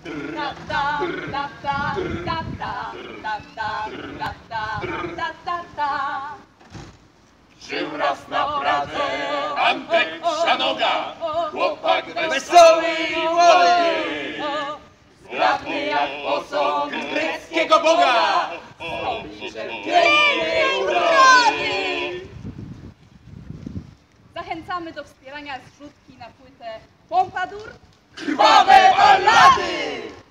Żył raz na Pradze Antek Szanoga, chłopak wesoły i młody, zgrabny jak posąg greckiego boga, z obliczem pięknej urody. Zachęcamy do wspierania zrzutki na płytę Pompadour Krwawe ballady!